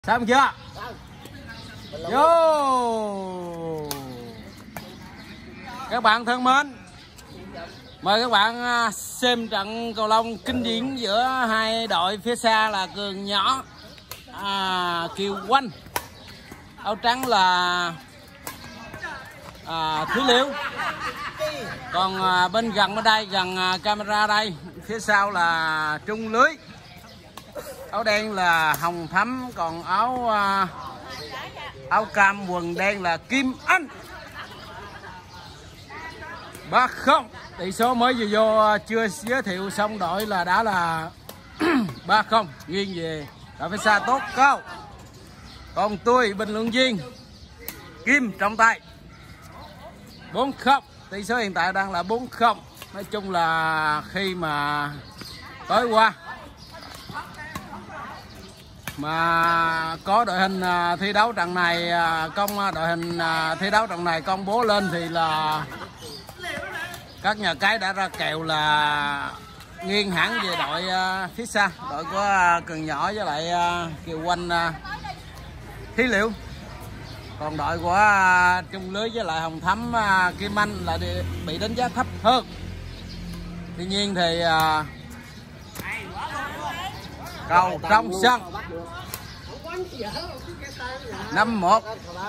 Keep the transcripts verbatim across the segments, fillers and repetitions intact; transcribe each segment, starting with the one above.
Xong chưa? Vô. Các bạn thân mến, mời các bạn xem trận cầu lông kinh điển giữa hai đội. Phía xa là Cường Nhỏ, à, Kiều Oanh, áo trắng là à, Thúy Liễu. Còn à, bên gần bên đây, gần à, camera đây, phía sau là Trung Lưới, áo đen là Hồng Thắm, còn áo à, áo cam quần đen là Kim Anh. Ba không, tỷ số mới vừa vô chưa giới thiệu xong đội là đã là ba không nghiêng về đội phía xa Tốt Cao. Còn tôi bình luận viên Kim Trọng Tài bốn không, tỷ số hiện tại đang là bốn không. Nói chung là khi mà tối qua mà có đội hình thi đấu trận này, công đội hình thi đấu trận này công bố lên thì là các nhà cái đã ra kèo là nghiêng hẳn về đội phía xa, đội của Cường Nhỏ với lại Kiều Oanh, Thí Liễu. Còn đội của Trung Lưới với lại Hồng Thắm, Kim Anh lại bị đánh giá thấp hơn. Tuy nhiên thì cầu trong sân năm một.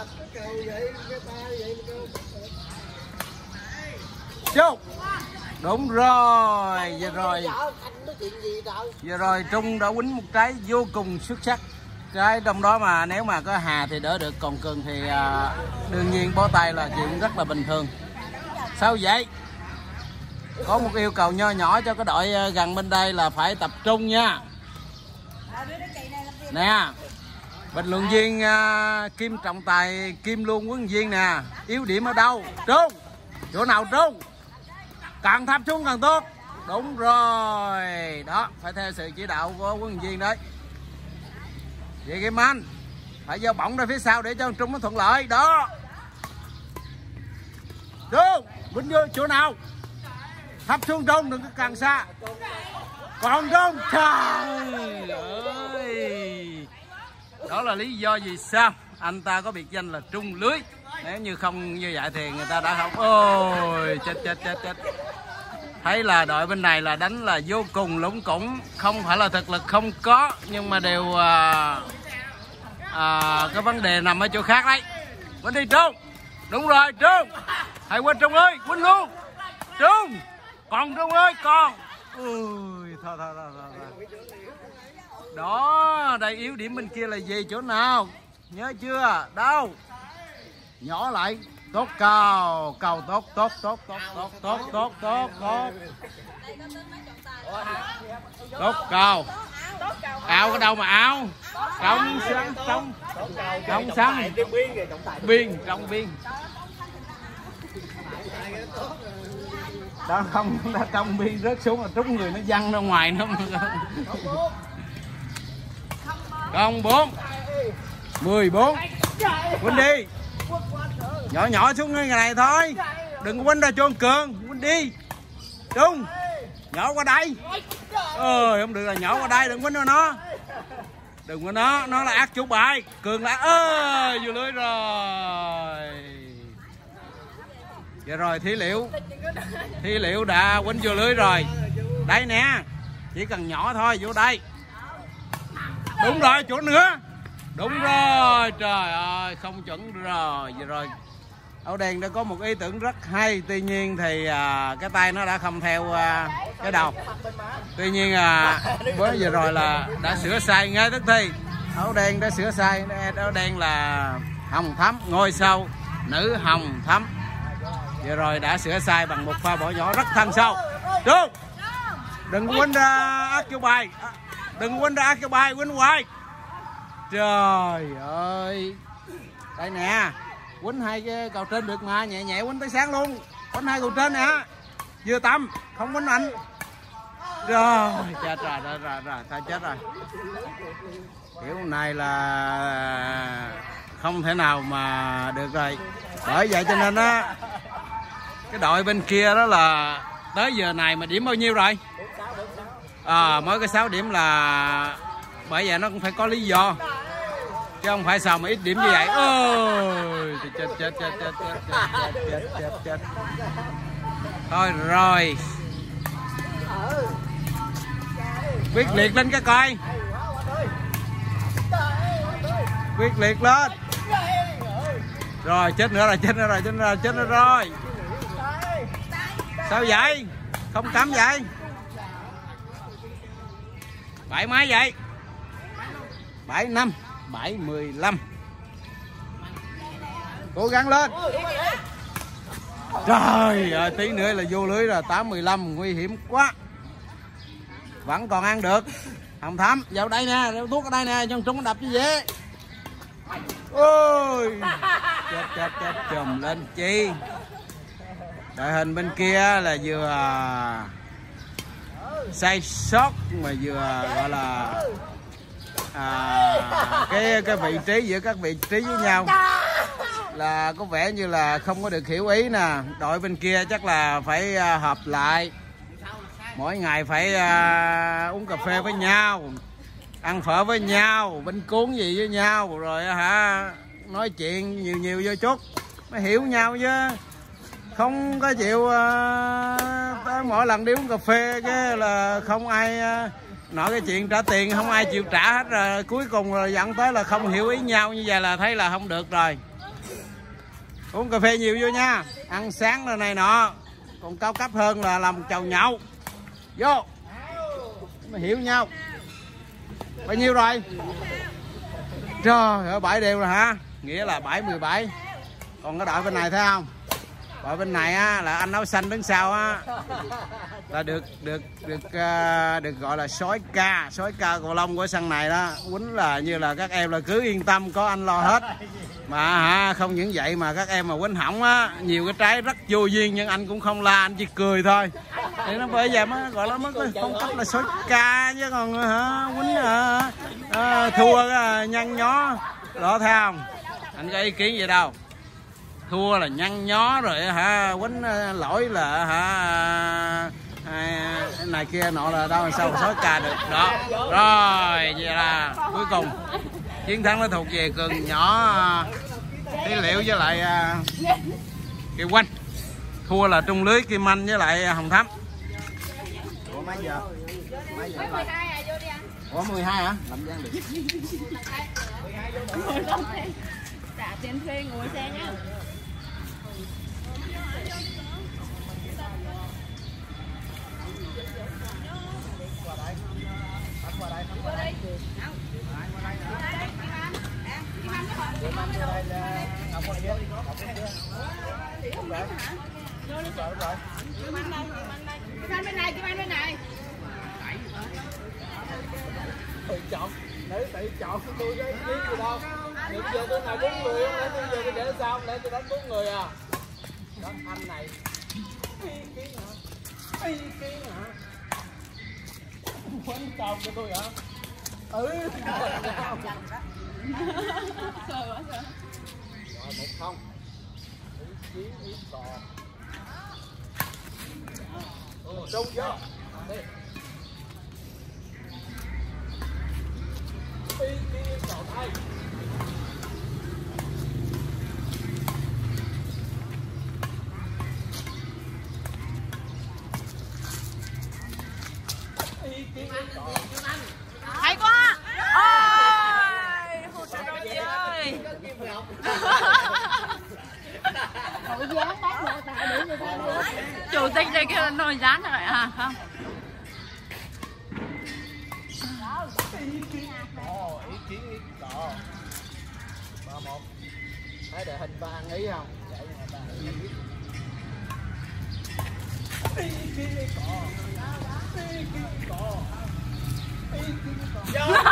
Chúc. Đúng rồi, giờ rồi giờ rồi Trung đã quýnh một trái vô cùng xuất sắc. Trái trong đó mà nếu mà có Hà thì đỡ được, còn Cường thì à, đương nhiên bó tay là chuyện rất là bình thường. Sao vậy? Có một yêu cầu nho nhỏ cho cái đội gần bên đây là phải tập trung nha. Nè, bình luận viên uh, Kim Trọng Tài, Kim luôn huấn viên nè, yếu điểm ở đâu? Trung, chỗ nào Trung? Càng thấp xuống càng tốt. Đúng rồi, đó, phải theo sự chỉ đạo của huấn viên đấy. Vậy Kim Anh phải giao bóng ra phía sau để cho Trung nó thuận lợi. Đó, Trung, quýnh vô chỗ nào? Thấp xuống Trung, đừng có càng xa. Còn Trung, trời ơi, đó là lý do vì sao anh ta có biệt danh là Trung Lưới. Nếu như không như vậy thì người ta đã không. Ôi chết chết chết chết. Thấy là đội bên này là đánh là vô cùng lủng củng, không phải là thực lực không có, nhưng mà đều à, à, cái vấn đề nằm ở chỗ khác đấy. Quýnh đi Trung. Đúng rồi Trung, hãy quên Trung ơi, quýnh luôn Trung. Còn Trung ơi còn. Ui, thôi thôi thôi thôi. Đó, đây yếu điểm bên kia là gì, chỗ nào? Nhớ chưa? Đâu? Nhỏ lại. Tốt Cao, Cao tốt tốt tốt tốt tốt tốt tốt tốt tốt. Tốt Cao. Áo ở đâu mà áo? Trong sân, trong trong sân. Biên, trong biên. Đó không, nó trong biên rớt xuống là trúng người nó văng ra ngoài nữa. Còn bốn mười bốn. Quýnh đi. Nhỏ nhỏ xuống ngay này thôi, đừng quýnh ra cho con Cường. Quýnh đi Trung. Nhỏ qua đây. Ơi không được, là nhỏ qua đây, đừng quýnh vào nó. Đừng có nó, nó là ác chủ bài. Cường là ơi vừa lưới rồi. Giờ rồi Thí Liễu, Thí Liễu đã quýnh vô lưới rồi. Đây nè, chỉ cần nhỏ thôi, vô đây. Đúng rồi, chỗ nữa. Đúng rồi, trời ơi, không chuẩn rồi. Giờ rồi áo đen đã có một ý tưởng rất hay, tuy nhiên thì à, cái tay nó đã không theo à, cái đầu. Tuy nhiên à, mới giờ rồi là đã sửa sai ngay tức thì. Áo đen đã sửa sai, áo đen là Hồng Thắm, ngôi sao nữ Hồng Thắm. Giờ rồi đã sửa sai bằng một pha bỏ nhỏ rất thân sâu. Trung, đừng quýnh ra ác vô bài, đừng quýnh ra ác vô bài, quýnh hoài. Trời ơi, đây nè, quýnh hai cái cầu trên được mà, nhẹ nhẹ quýnh tới sáng luôn. Quýnh hai cầu trên nè, vừa tầm, không quýnh mạnh. Rồi, chết rồi, rồi, rồi, rồi, ta chết rồi. Kiểu này là không thể nào mà được rồi. Bởi vậy cho nên á, cái đội bên kia đó là tới giờ này mà điểm bao nhiêu rồi? À, mới cái sáu điểm là bởi vậy nó cũng phải có lý do. chứ không phải sao mà ít điểm như vậy. Ôi chết chết chết chết chết chết chết chết chết. Thôi rồi, quyết liệt lên cái coi, quyết liệt lên. Rồi chết nữa rồi, chết nữa rồi, chết nữa rồi, chết nữa rồi. Sao vậy? Không cắm vậy? Bảy mấy vậy? Bảy năm, bảy mười lăm. Cố gắng lên. Trời ơi, tí nữa là vô lưới rồi, tám mười lăm, nguy hiểm quá. Vẫn còn ăn được. Hồng Thắm, vào đây nè, đeo thuốc ở đây nè, cho chúng đập chứ dễ. Ôi, chết chết chết, chùm lên chi. Đội hình bên kia là vừa sai sót mà vừa gọi là à, cái cái vị trí giữa các vị trí với nhau là có vẻ như là không có được hiểu ý nè. Đội bên kia chắc là phải hợp lại, mỗi ngày phải uh, uống cà phê với nhau, ăn phở với nhau, bánh cuốn gì với nhau, rồi hả nói chuyện nhiều nhiều vô chút mới hiểu nhau chứ. Không có chịu uh, tới mỗi lần đi uống cà phê cái là không ai uh, nói cái chuyện trả tiền, không ai chịu trả hết, rồi cuối cùng rồi dẫn tới là không hiểu ý nhau, như vậy là thấy là không được rồi. Uống cà phê nhiều vô nha, ăn sáng rồi này nọ, còn cao cấp hơn là làm chầu nhậu vô mới hiểu nhau. Bao nhiêu rồi? Trời ơi, bảy đều rồi hả? Nghĩa là bảy mười bảy. Còn cái đội bên này thấy không? Đội bên này á là anh áo xanh đứng sau á là được được được uh, được gọi là sói ca, sói ca cầu lông của sân này đó. Quýnh là như là các em là cứ yên tâm, có anh lo hết. Mà hả, không những vậy mà các em mà quýnh hỏng á, nhiều cái trái rất vô duyên nhưng anh cũng không la, anh chỉ cười thôi. Thì nó bởi vậy mới gọi là mới có phong cách là sói ca, chứ còn hả quýnh hả à, thua à, nhăn nhó đó, thấy không? Anh có ý kiến gì đâu. Thua là nhăn nhó rồi hả, quýnh lỗi là hả à, này kia nọ là đâu làm sao sói ca được đó. Rồi vậy là cuối cùng chiến thắng nó thuộc về Cường Nhỏ Tí Liệu với lại uh, Kiều Quanh. Thua là Trung Lưới, Kim Anh với lại Hồng Thắm. Ủa mấy giờ? Mấy giờ mười hai à, vô đi anh. Ủa mười hai hả? Làm gian được. Trả tiền thuê ngồi xe nhá. Kim bên này, Kim Anh bên này. Tự chọn, để tự chọn của tôi cái ý kiến gì đâu. Hiện giờ tôi nào bốn người, để tôi giờ tôi để sao, để tôi đánh bốn người à. Đó, anh này. Ý kiến hả? Ý kiến hả? Quánh chồng cho tôi hả? Ừ. Rồi một không. Ý kiến ý cò. Trung vô. Đi. Ý kiến ý cò thay. Hay quá. Ôi, hụt rồi chị ơi. Chủ tịch đây kêu nồi rán rồi à không? Ý kiến cò, ý kiến ý cò. Ba một. Thấy đội hình ba ăn ý không? Để cho người ta biết. Ý kiến ý cò. Ý kiến ý cò. Ý kiến ý cò.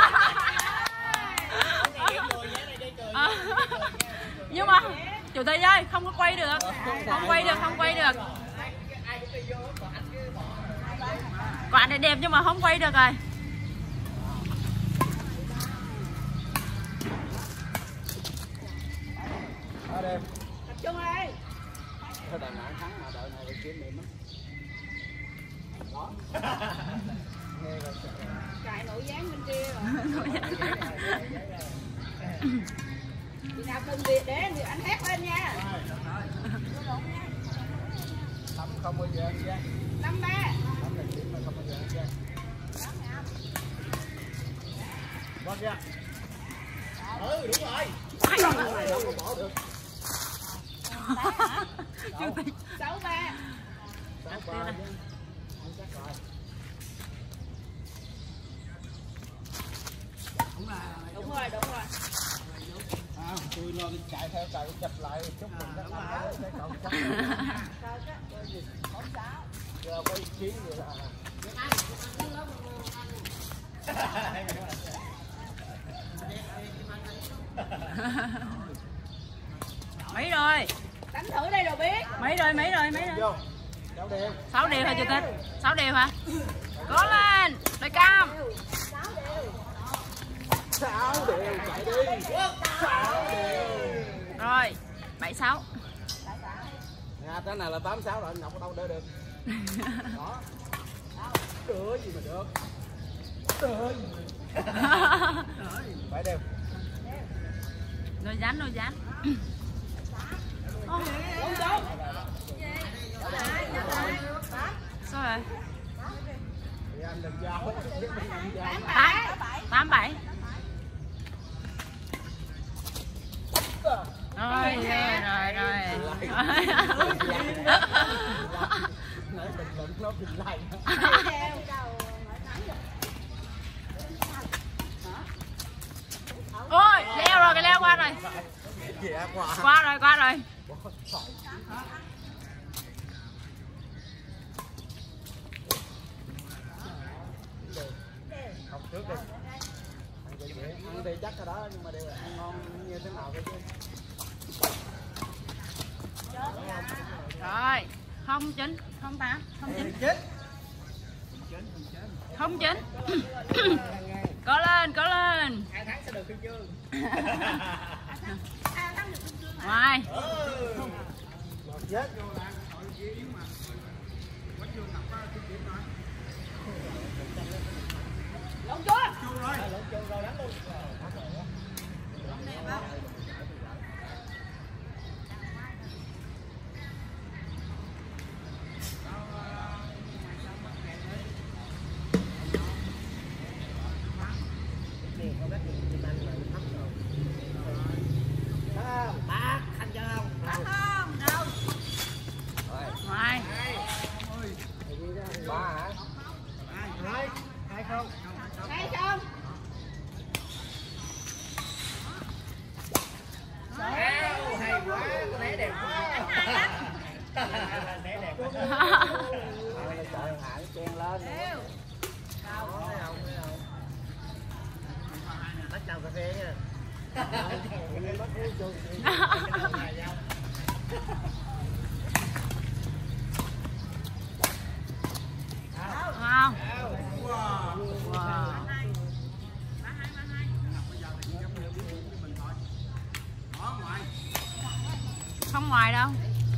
À, nhưng mà chủ tịch ơi, không có quay được, không quay được, không quay được. Quả này đẹp nhưng mà không quay được rồi. Ở đây. Tập trung ơi. Thôi Đà Nẵng thắng mà đội này phải kiếm điểm á. Đó. Nghe rồi. Cài nổi dáng bên kia rồi. Chị nào cần việc để thì anh hét lên nha. Tắm không bao giờ ăn ra. Năm ba. Tắm là chuyện mà không bao giờ ăn ra. Vâng ra. Ừ đúng rồi. Đâu có bỏ được. Chủ tịch. Sáu ba. Sáu ba. Anh chắc rồi. Đúng rồi, đúng rồi. À, tôi lo đi chạy theo chạy chụp lại chúc mừng các bạn cái cậu chắc. Giờ quay chiến rồi là. Mấy rồi? Đánh thử đây rồi biết. Mấy rồi, mấy rồi, mấy rồi? Vô. Sáu đều. Sáu đều hả chủ tịch? Sáu đều hả? Cố lên, đội cam. Sáu đều chạy đi. Sáu đều. Rồi, bảy sáu. Nha, cái này là tám sáu rồi, anh Ngọc ở đâu đỡ được. Đó. Đỡ gì mà được. Đỡ gì mà. Bảy đều. Nồi rán, nồi rán. Đúng đúng. Sao rồi? Thì anh đừng giao. Tám, tám bảy. Rồi, rồi, rồi, rồi. Nãy bình luận nó bình lại. Ôi, leo rồi, cái leo qua rồi. Qua rồi, qua rồi. Học trước đi. Ăn thì dễ, ăn thì chắc cái đó nhưng mà đều ăn ngon như thế nào thôi chứ. Rồi, không chín, không tám, không chín. Không chín. Có lên, có lên. Hai tháng sẽ được huy chương. Ngoài. Chết. Lộn chưa? Lộn chưa rồi đánh luôn. Bác, anh cho không? Không, đâu. Ngoài. Ba hả? Hai, hai không. Hai không. Wow, hay quá, né đẹp quá. Né đẹp quá. Trời hại chen lên. Đó, thấy không, thấy không? Bắt chào cà phê nha. Không. Wow. Không ngoài đâu.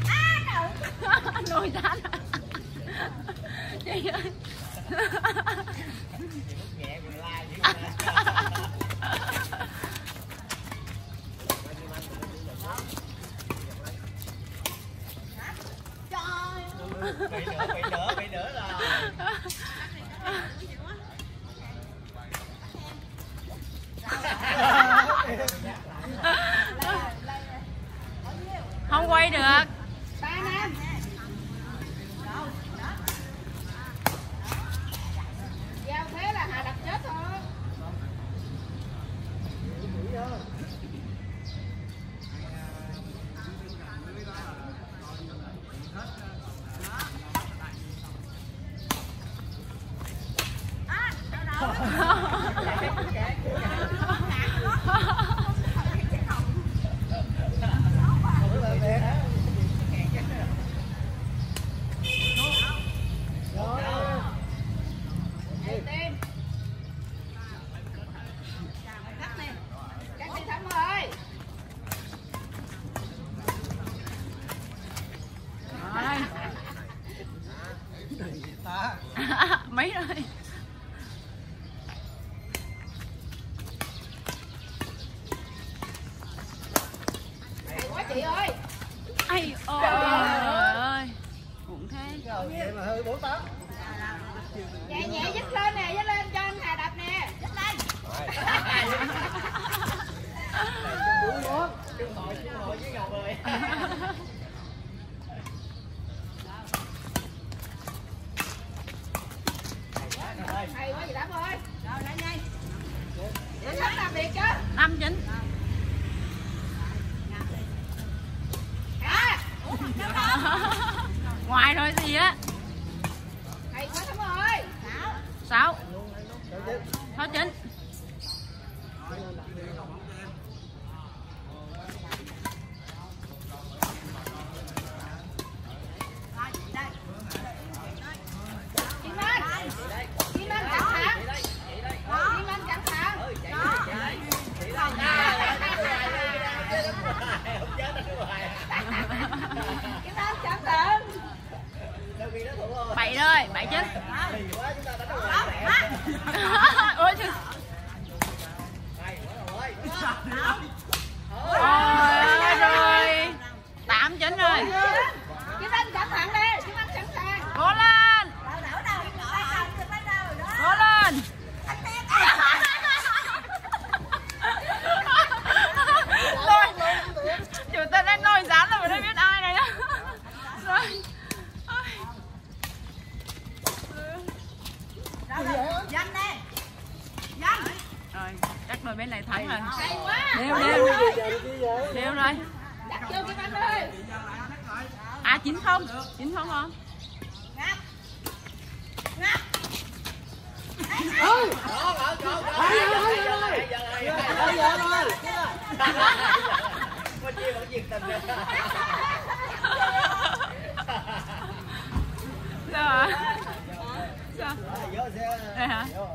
Nồi rán. Chị ơi. Bị nữa, bị nữa, bị nữa rồi. Không quay được. Ba năm. Giao thế là Hà đập chết thôi. chị ơi. Ai ôi ơi. Cũng thế. Vậy mà hơi bốn tám. Nhẹ nhẹ dứt lên nè, dứt lên cho anh Hà đập nè. Dứt lên. Hay quá gì Đáp ơi. Rồi lại nhanh. Để sắp làm việc chứ. Năm chín. À. Ngoài rồi gì á. Hay quá Thắm ơi. Sáu. Sáu chín. Kim Anh. Kim Anh cẩn thận. Kim Anh cẩn thận. Kim Anh cẩn thận. Bảy rồi, bảy chín. Ôi chứ. Ôi rồi. Tám chín rồi. Kim Anh cẩn thận đi. Kim Anh sẵn sàng. Cố lên. Cố lên. Tôi chủ tịch anh nói dám là mình đã biết ai này đó. Rồi. Danh nè. Danh. Rồi, chắc đôi bên này thắng rồi. Hay quá. Đều đều. Đều rồi. Đặt vô Kim Anh ơi. À chín không. chín không không? Ngắt. Ngắt. Ừ. Bây giờ rồi. Bây giờ rồi. Có chia vẫn nhiệt tình rồi. Sao hả? Sao? Vô xe. Đây hả?